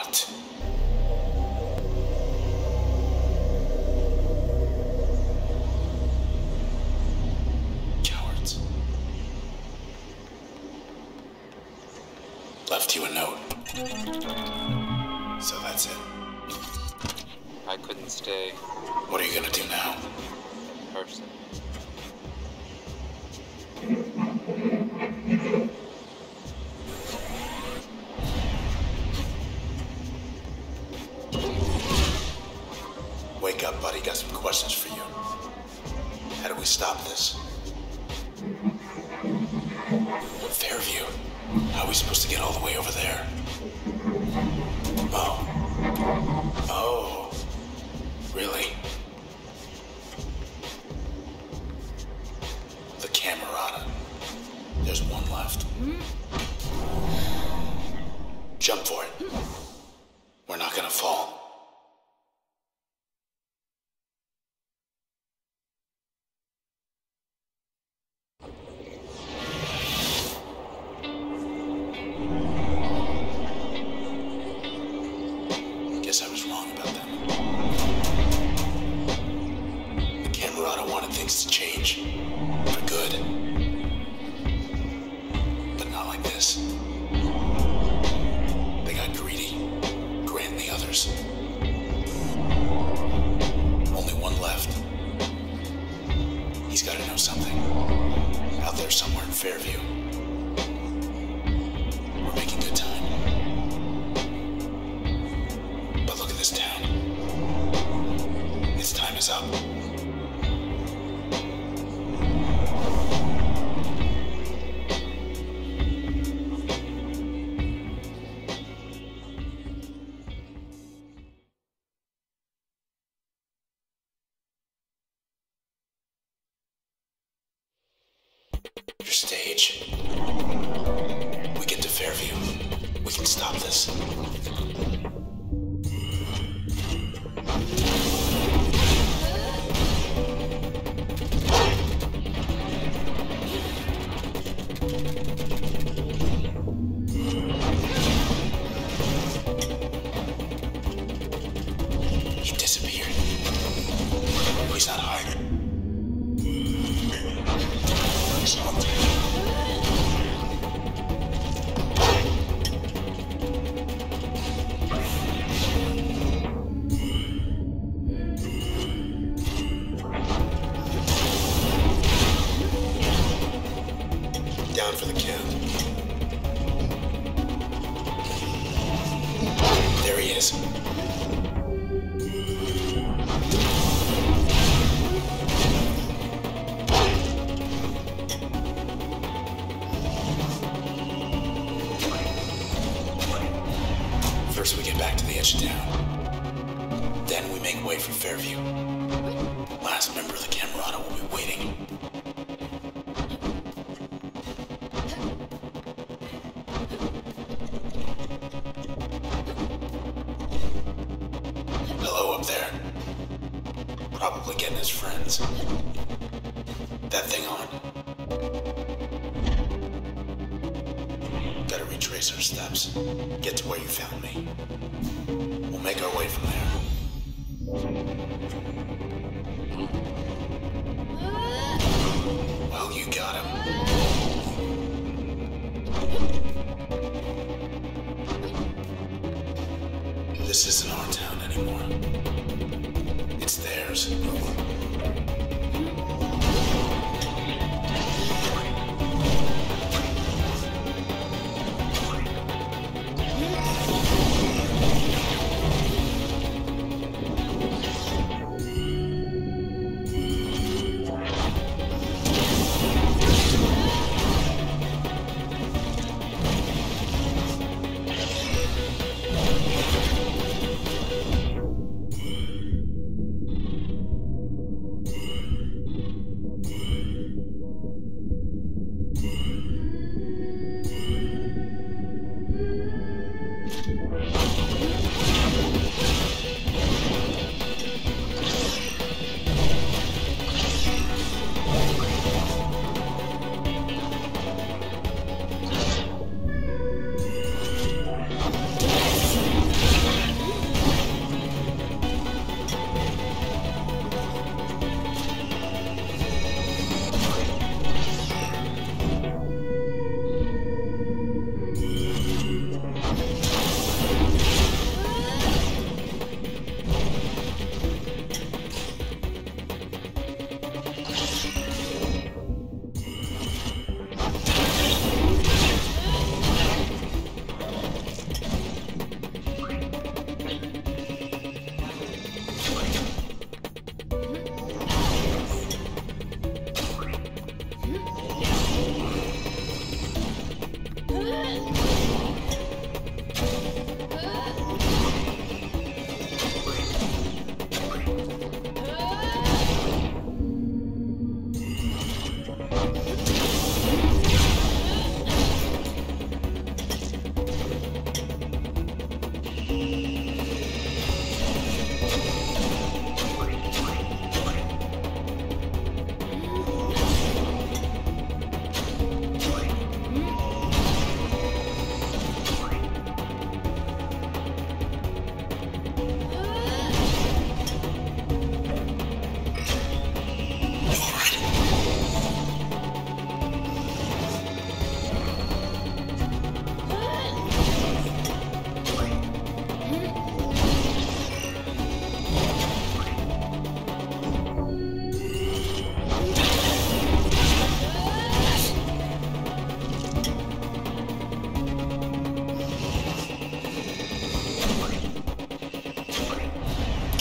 What? Cowards. Left you a note. So that's it. I couldn't stay. What are you gonna do now? Person. Wake up, buddy. Got some questions for you. How do we stop this? Fairview. How are we supposed to get all the way over there? Oh, really? The Camerata. There's one left. Jump for it. We're not gonna fall. Guess I was wrong about them. The Camerata wanted things to change. For good. But not like this. They got greedy. Grant and the others. Only one left. He's gotta know something. Out there somewhere in Fairview. We're making good time. But look at this town. Its time is up. Your stage. We get to Fairview. We can stop this. He disappeared. He's not hiding. He's hunting. Down for the count. There he is. First we get back to the edge of town. Then we make way for Fairview. Last member of the Camerata will be waiting. Hello up there. Probably getting his friends. That thing on. Gotta retrace our steps. Get to where you found me. We'll make our way from there. Well, you got him. This isn't our town anymore. It's theirs.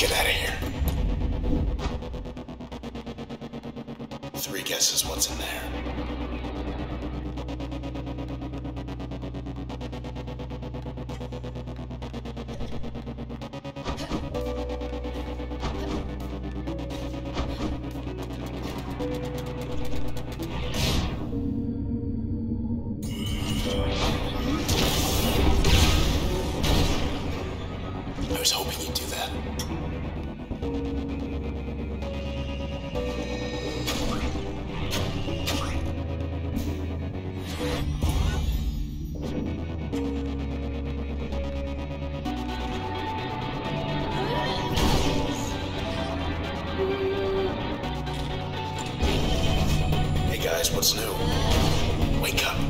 get out of here. 3 guesses what's in there. I was hoping you'd do that. Hey guys, what's new? Wake up.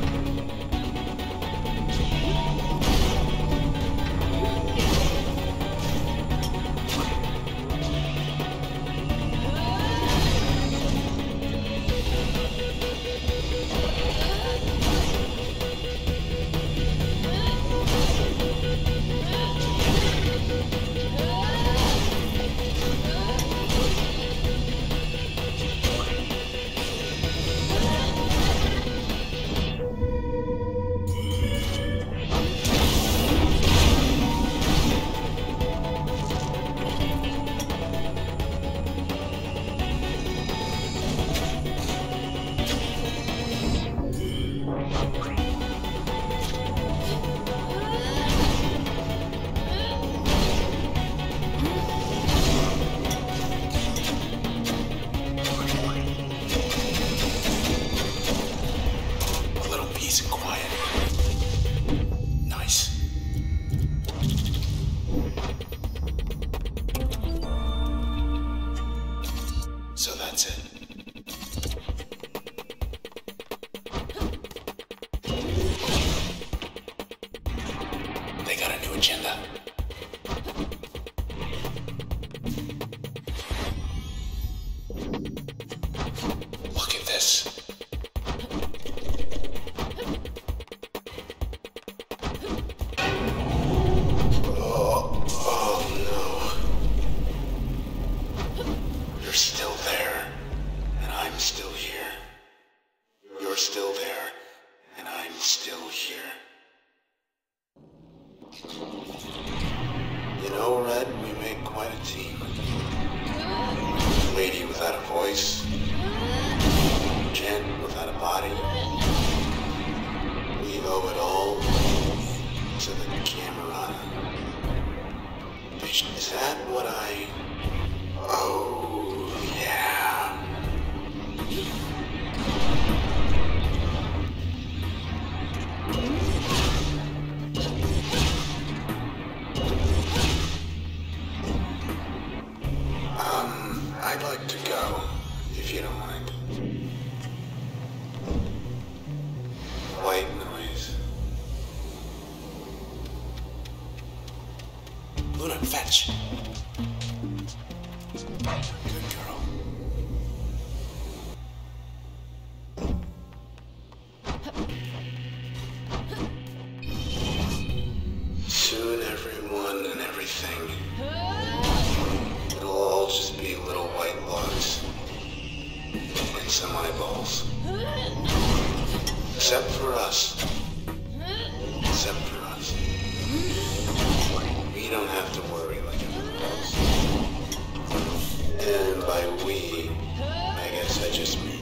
Peace and quiet. Nice. So that's it. They got a new agenda. Look at this. Still there, and I'm still here. You're still there, and I'm still here. You know, Red, we make quite a team. Lady without a voice, Jen without a body. We owe it all to the Camerata. Is that what I... Oh. I'd like to go, if you don't mind. White noise. Luna, fetch. Good girl. Soon everyone and everything, it'll all just be little white logs and some eyeballs. Except for us. Except for us. We don't have to worry like everyone else. And by we, I guess I just mean.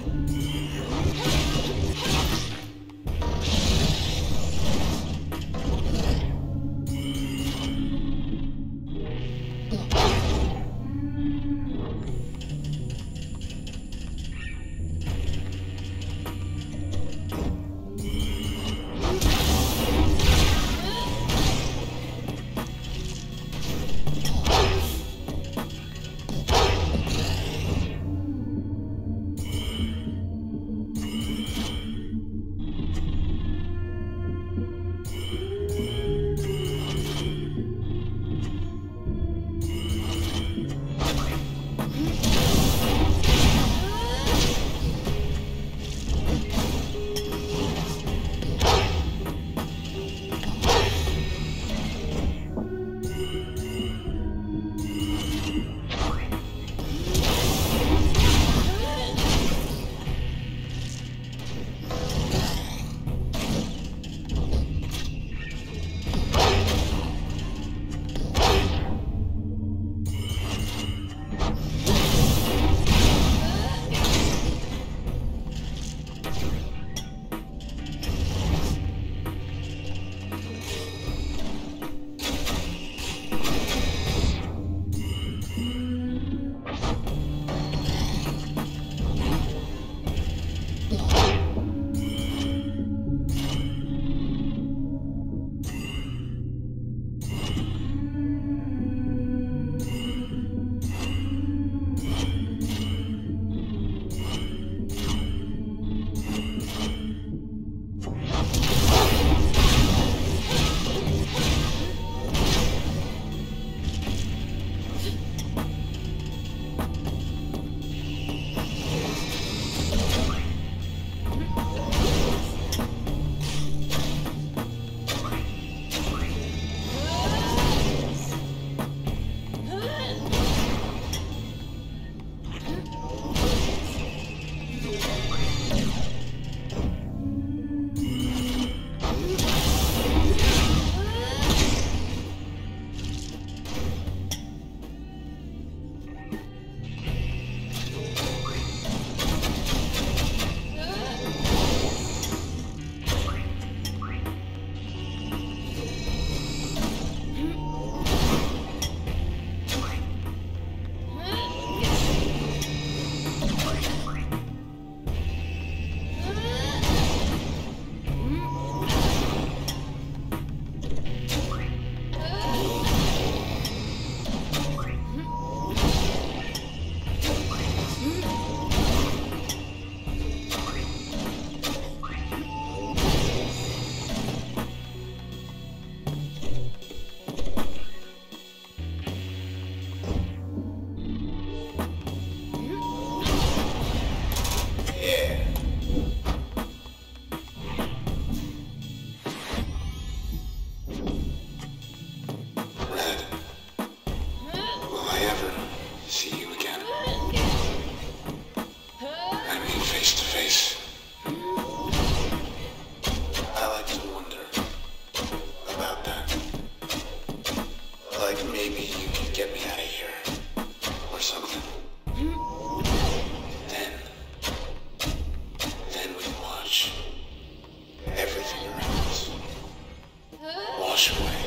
wash away.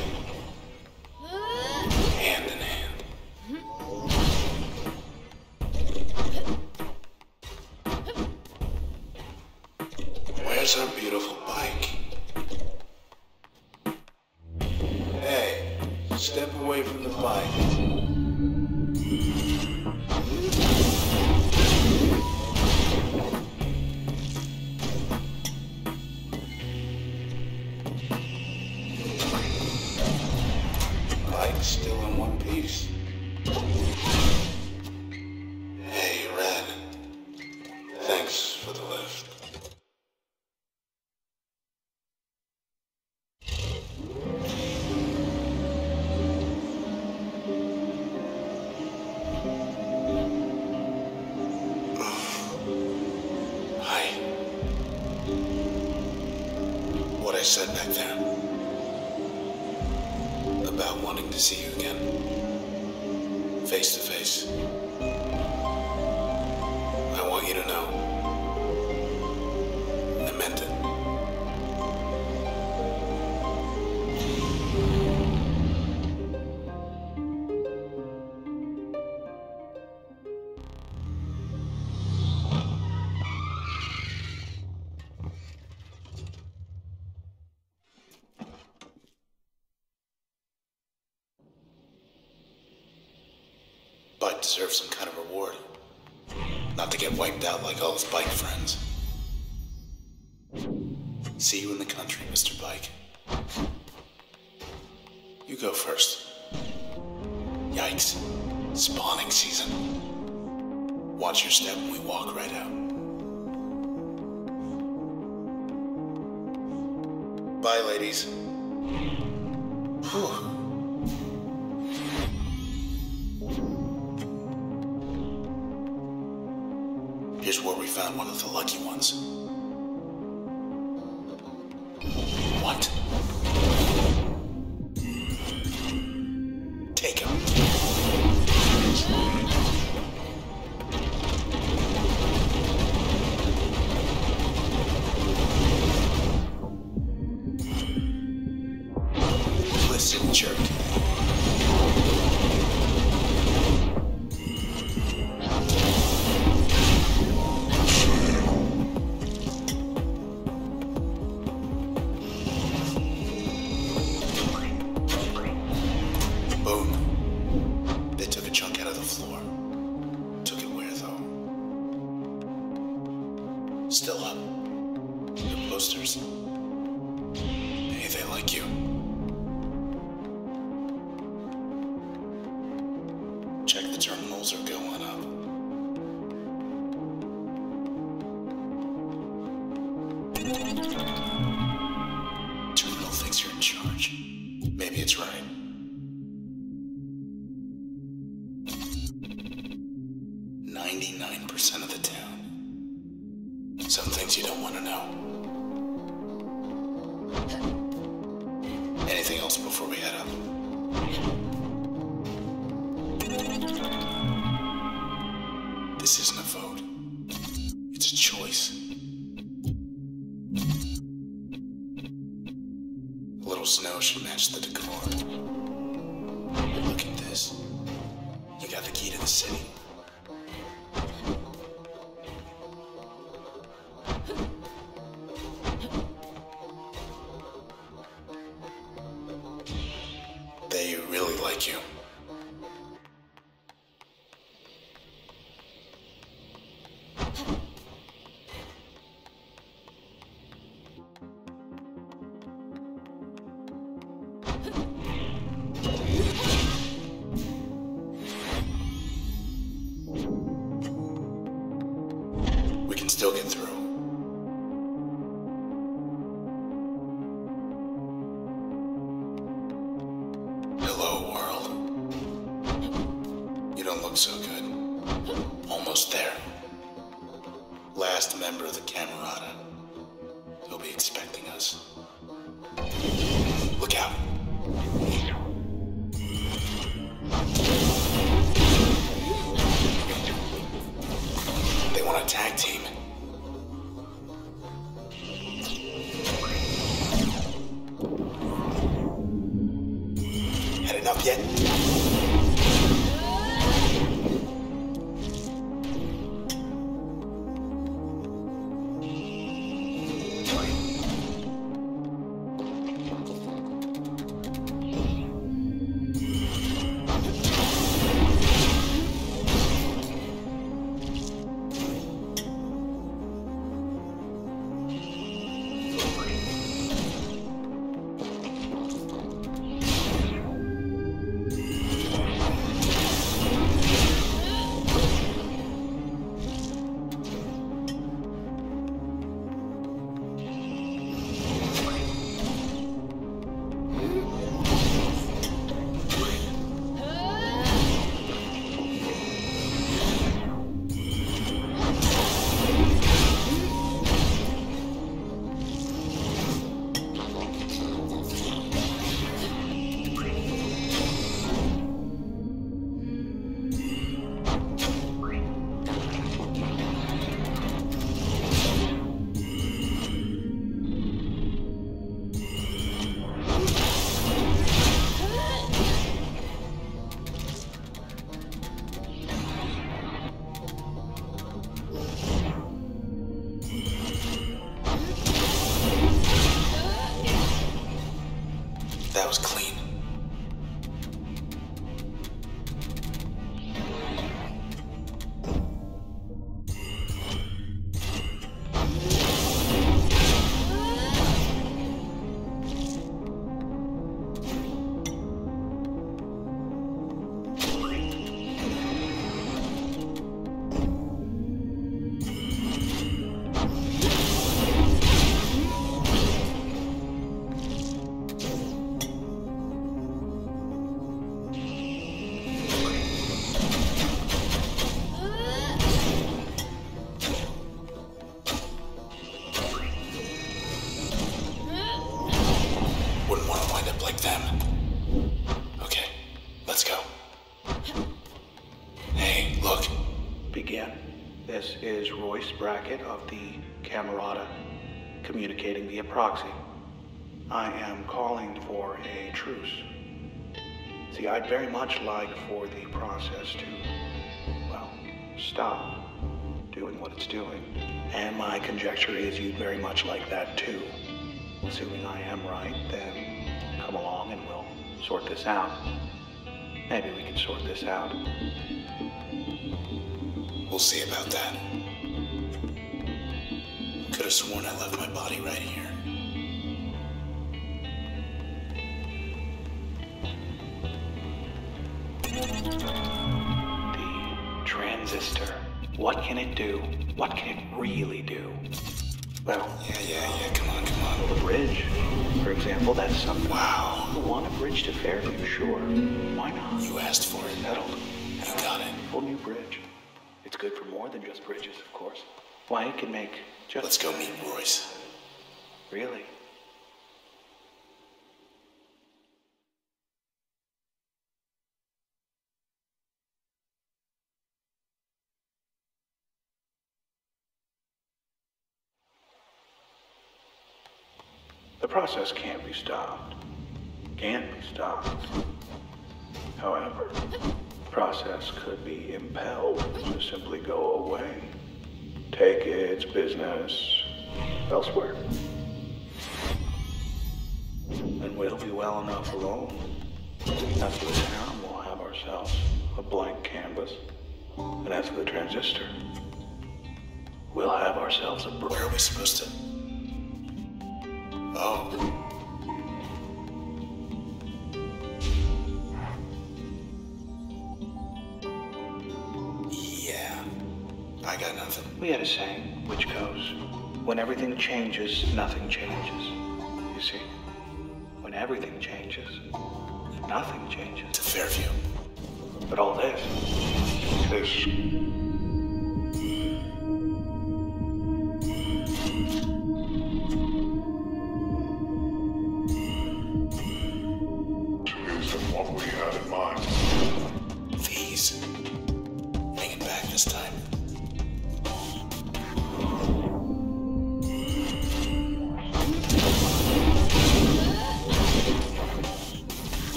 Hand in hand. Where's our beautiful bike? Hey, step away from the bike. Bike's still in one piece. Hey, Red. Thanks for the lift. What I said back there about wanting to see you again, face to face. I want you to know I meant it. Bike deserves some kind of reward. Not to get wiped out like all his bike friends. See you in the country, Mr. Bike. You go first. Yikes. Spawning season. Watch your step when we walk right out. Bye, ladies. Whew. Here's where we found one of the lucky ones. What? Take him. Listen, jerk. Boom. They took a chunk out of the floor. Took it where, though? Still up. The posters. Hey, they like you. Check the terminals are going up. Terminal thinks you're in charge. Maybe it's right. 99% of the town. Some things you don't want to know. Anything else before we head up? This isn't a vote. It's a choice. A little snow should match the decor. Look at this. You got the key to the city. They really like you. We can still get through. Hello, world. You don't look so good. Almost there. Last member of the Camerata. He'll be expecting us. Look out. They want a tag team. up yet? That was clean. Like them. Okay, let's go. Hey, look. Begin. This is Royce Brackett of the Camerata, communicating via proxy. I am calling for a truce. See, I'd very much like for the process to, well, stop doing what it's doing. And my conjecture is you'd very much like that too. Assuming I am right, then come along and we'll sort this out. Maybe we can sort this out. We'll see about that. Could have sworn I left my body right here. The transistor. What can it do? What can it really do? Well, Yeah, come on. the bridge, for example, that's something. Wow. You want a bridge to Fairview, sure. Why not? You asked for it. Settled. You got it. Full new bridge. It's good for more than just bridges, of course. Why, it can make just... Let's go meet Royce. Really? The process can't be stopped. Can't be stopped. However, the process could be impelled to simply go away. Take its business elsewhere. And we'll be well enough alone. As for the town, we'll have ourselves a blank canvas. And as for the transistor, we'll have ourselves a Where are we supposed to? Oh. Yeah. I got nothing. We had a saying, which goes, when everything changes, nothing changes. You see, when everything changes, nothing changes. To Fairview. But all this isn't what we had in mind. Please. Bring it back this time.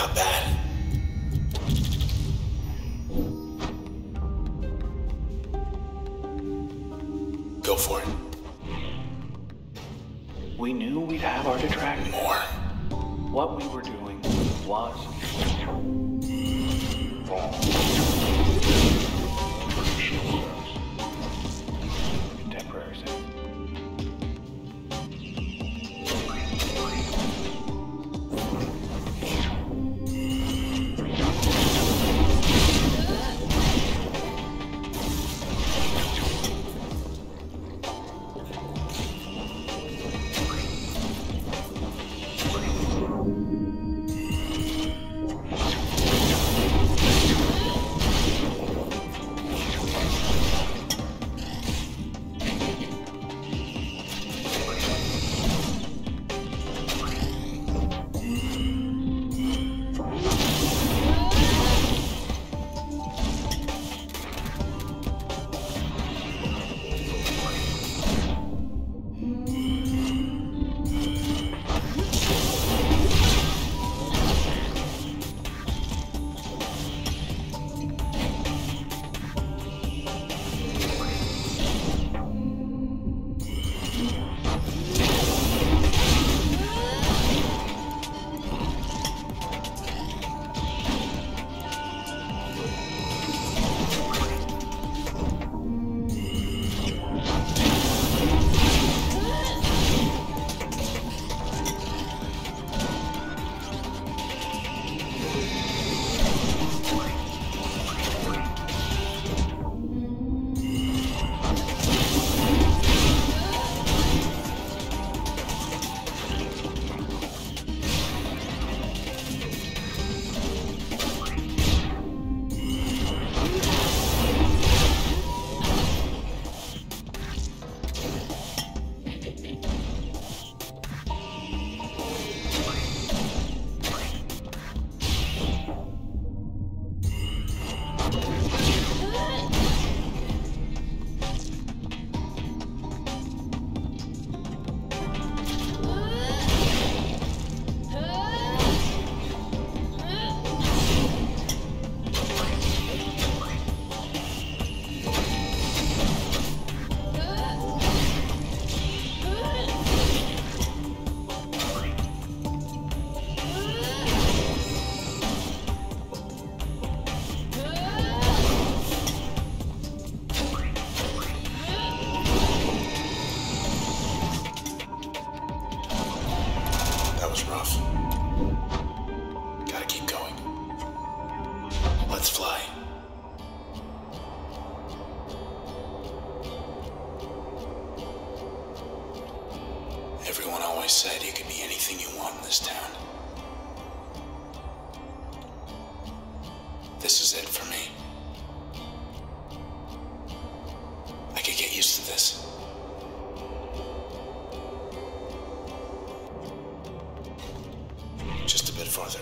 got bad. Go for it. We knew we'd have our detractors. More. What we were doing was wrong. Temporary sense. Rough. Gotta keep going. Let's fly. Everyone always said you could be anything you want in this town. This is it for me. I could get used to this. Just a bit farther.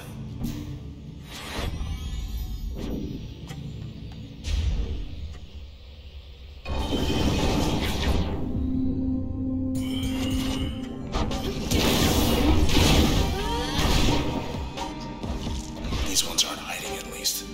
These ones aren't hiding, at least.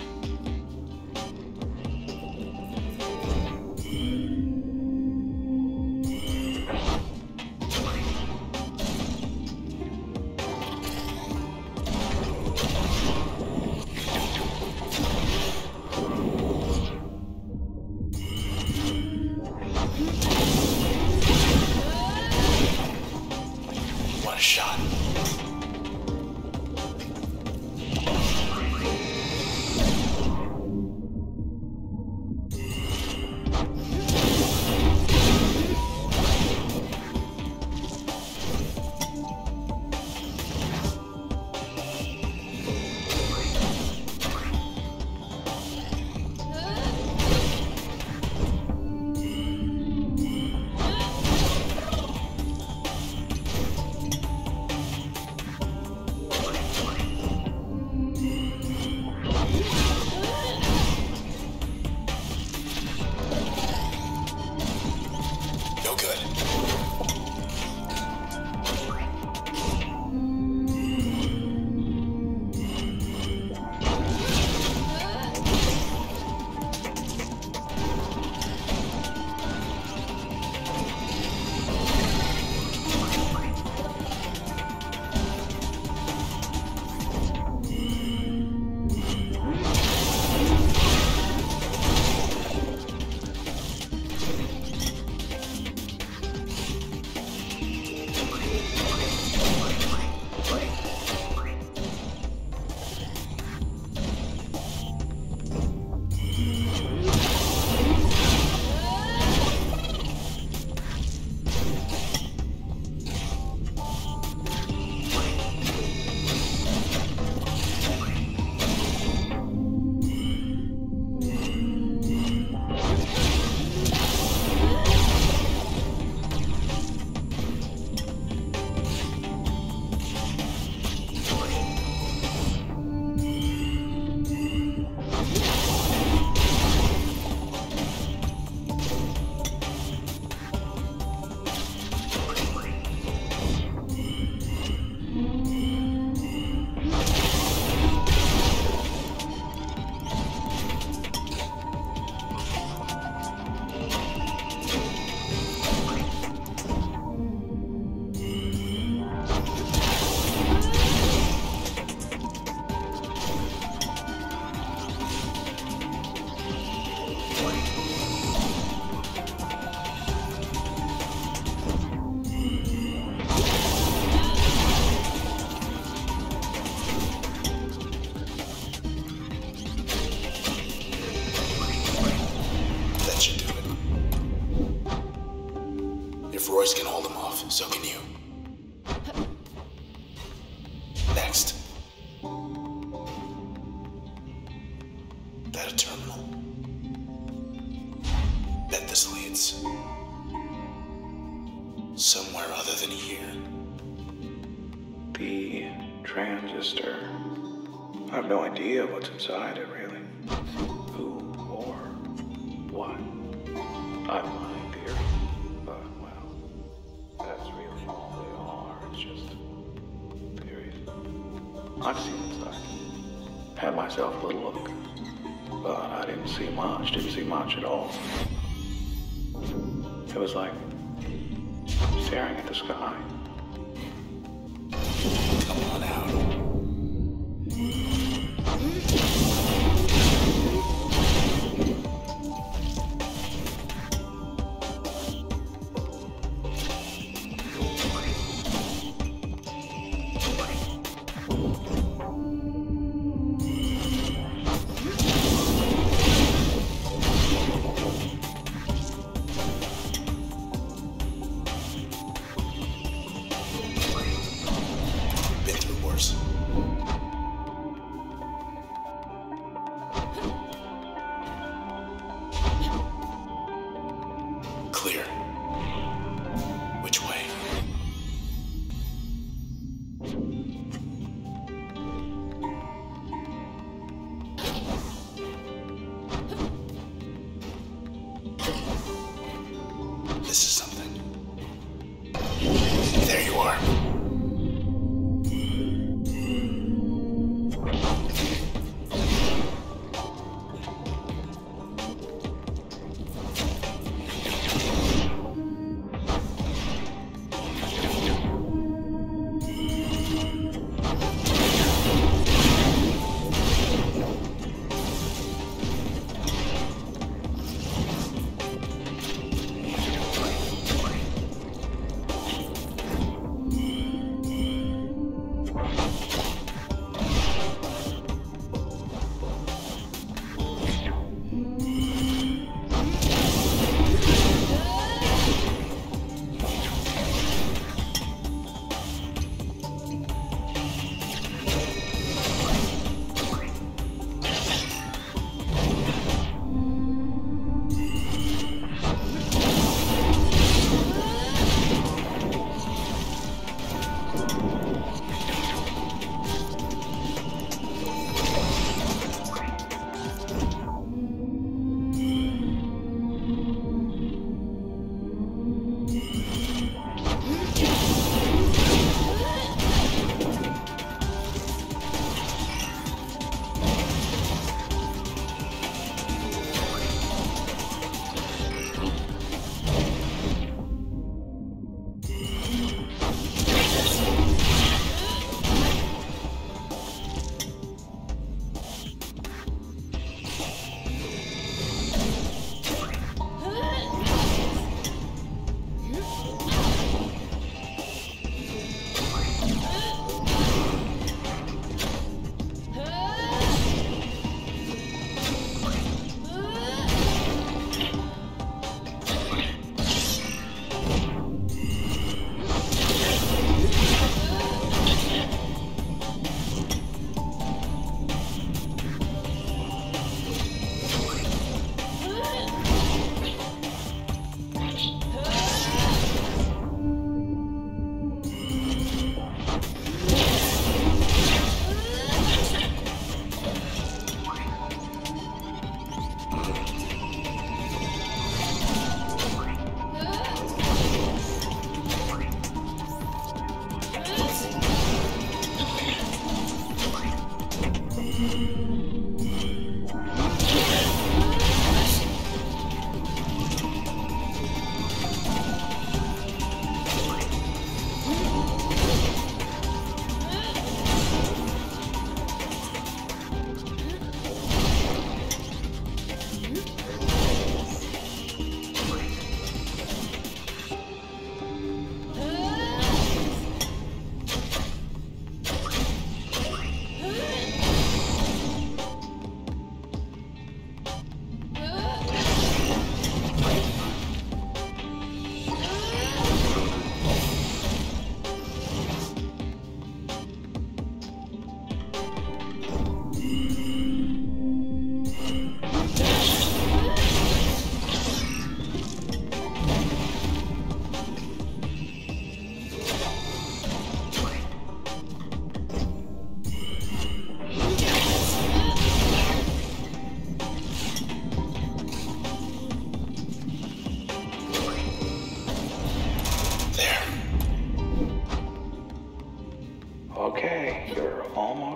means. Somewhere other than here. The transistor. I have no idea what's inside it, really. Who or what? I have my theory, but, well, that's really all they are. It's just theories. I've seen inside. Had myself a little look, but I didn't see much. Didn't see much at all. It was like staring at the sky. Come on out. Been through worse. Clear. Which way? This is something. There you are.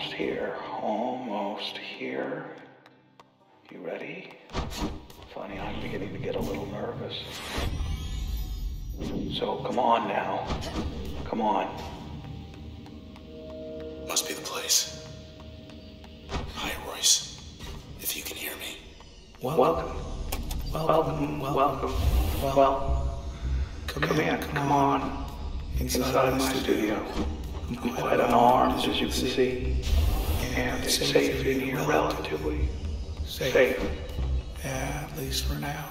almost here. Almost here. You ready? Funny, I'm beginning to get a little nervous. So come on now. Come on. Must be the place. Hi, Royce. If you can hear me. Welcome. Well, come in. Come on. Inside my studio. I'm quite unarmed, as you can see. And it's safe in here, relatively. Safe. Yeah, at least for now.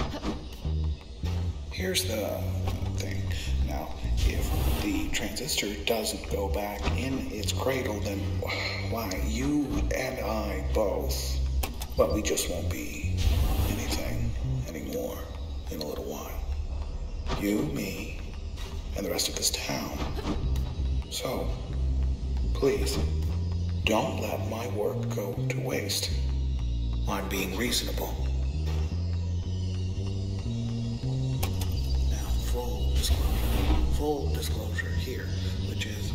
Here's the thing. Now, if the transistor doesn't go back in its cradle, then why, you and I both, but we just won't be anything anymore in a little while. You, me, and the rest of this town. So, please, don't let my work go to waste. I'm being reasonable. Now, full disclosure here, which is...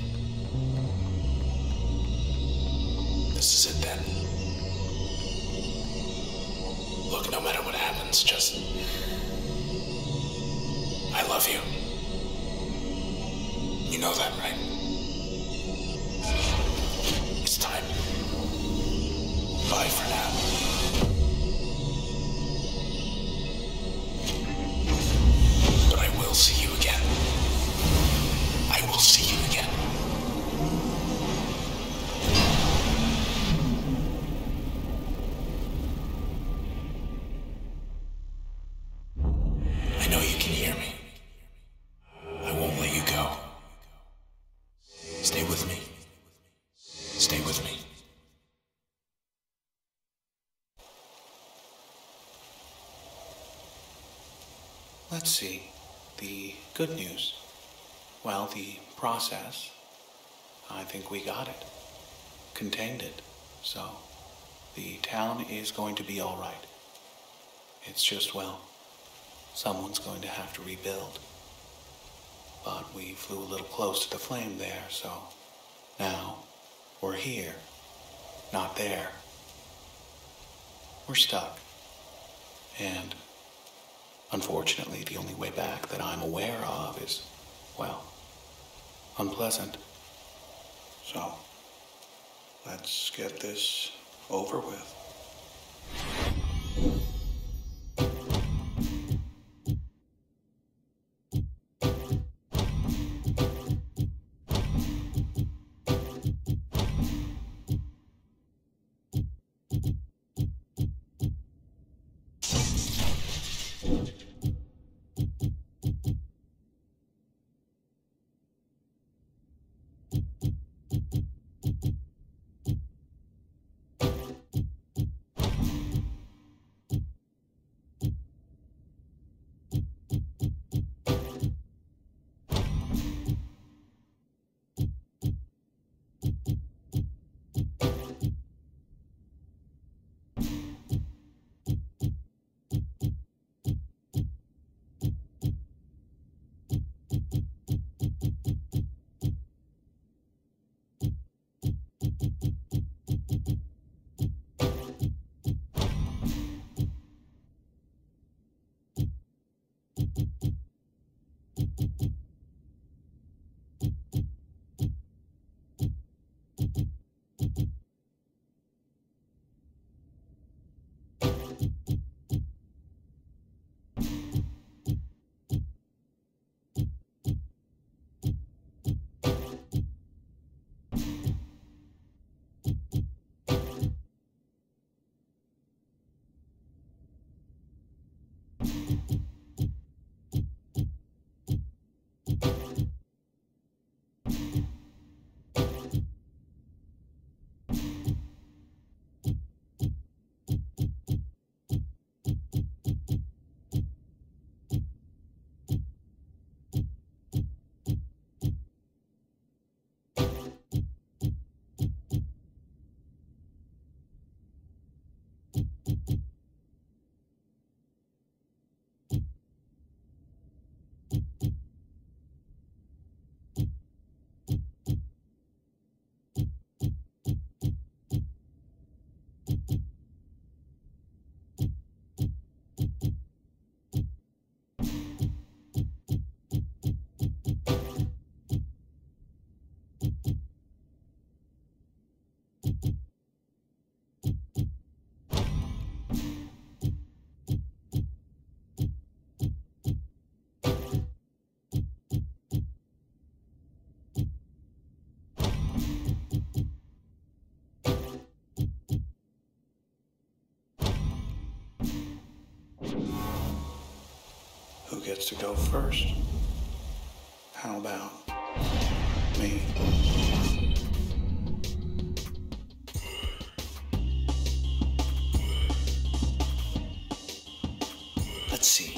This is it then. Look, no matter what happens, just... I love you. You know that, right? It's time. Bye for now. But I will see you again. I will see you again. I know you can hear me. I won't let you go. Stay with me. Stay with me. Let's see. The good news. Well, the process, I think we got it. Contained it. So, the town is going to be all right. It's just, well, someone's going to have to rebuild. But we flew a little close to the flame there, so now we're here, not there. We're stuck. And unfortunately, the only way back that I'm aware of is, well, unpleasant. So, let's get this over with. Who gets to go first? How about me? Let's see.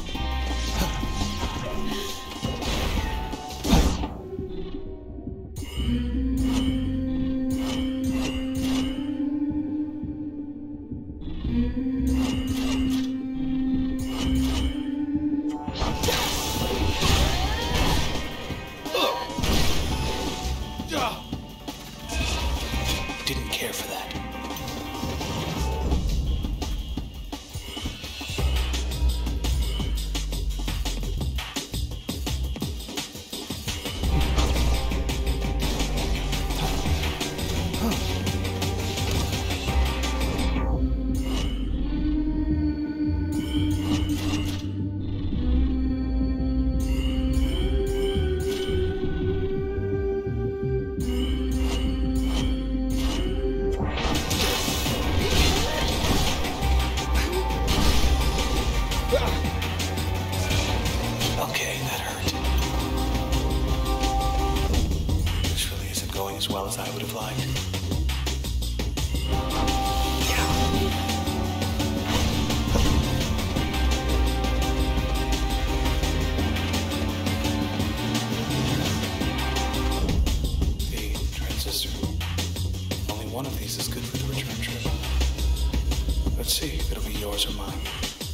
Didn't care for that. Okay, that hurt. This really isn't going as well as I would have liked. The transistor. Only one of these is good for the return trip. Let's see if it'll be yours or mine.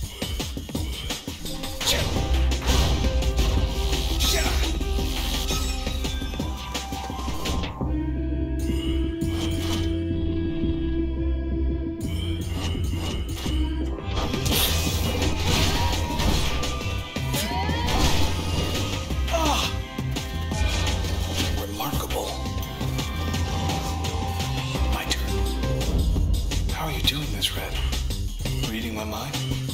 Remarkable. My turn. How are you doing this, Red? Reading my mind?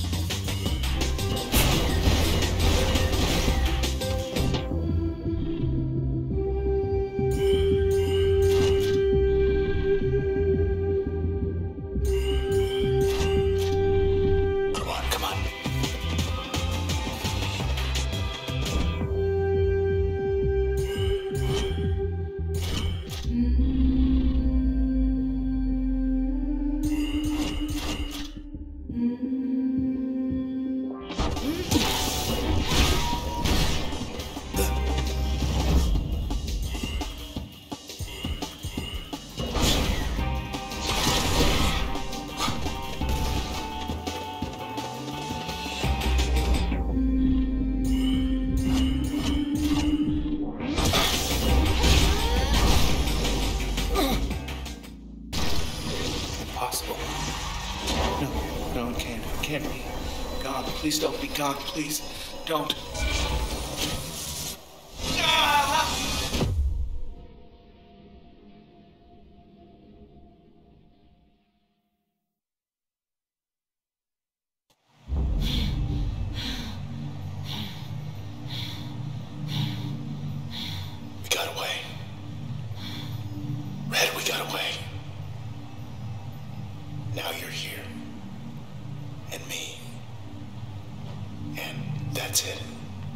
Come on, come on. Impossible. No, it can't. It can't be. God, please don't be God. Please don't. We got away. Red, we got away. Now you're here. And me. And that's it.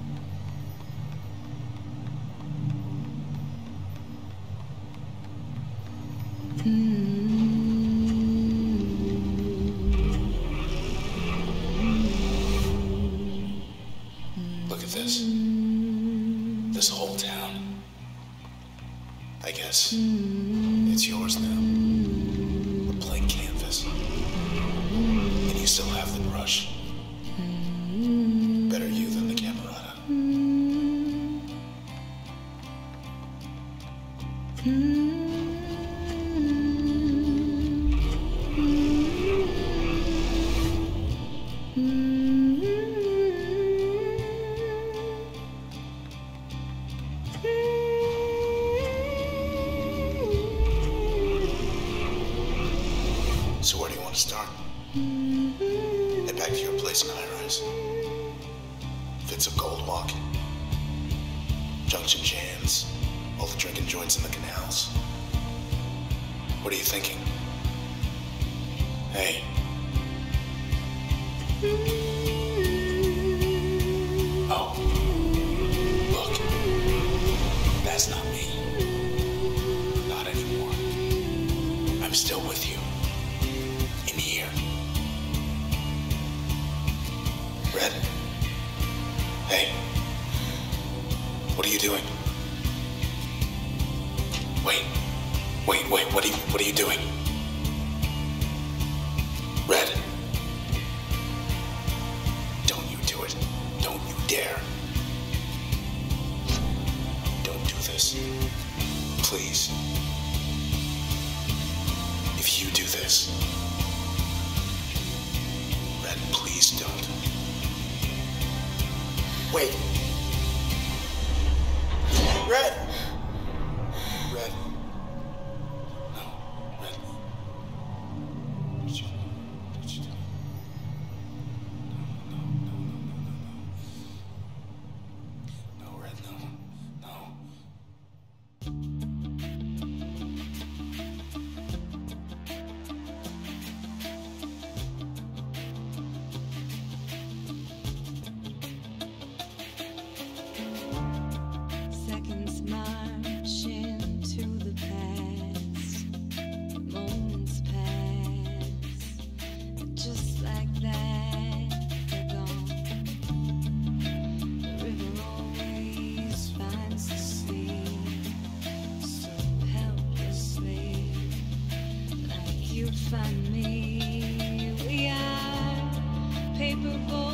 Look at this. This whole town. I guess it's yours now. A blank canvas. And you still have the brush. Better you than the Camerata. So where do you want to start? Head back to your place in High Rise. Fits a gold walk. Junction jams. All the drinking joints in the canals. What are you thinking? Hey. That's not me. Not anymore. I'm still with you. In here. Red? Hey. What are you doing? Wait, what are you doing? Red. Don't you do it. Don't you dare. Don't do this. Please. If you do this. Red, please don't. Wait. Red! Red. No, Red. Don't you do it. No, Red, no. Seconds march into the past, moments pass, just like that, they're gone. The river always finds the sea, so helplessly, like you'd find me. We are paper boys.